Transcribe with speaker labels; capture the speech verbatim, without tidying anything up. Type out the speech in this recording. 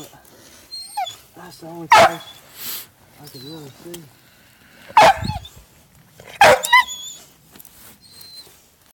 Speaker 1: but that's the only place I could really see.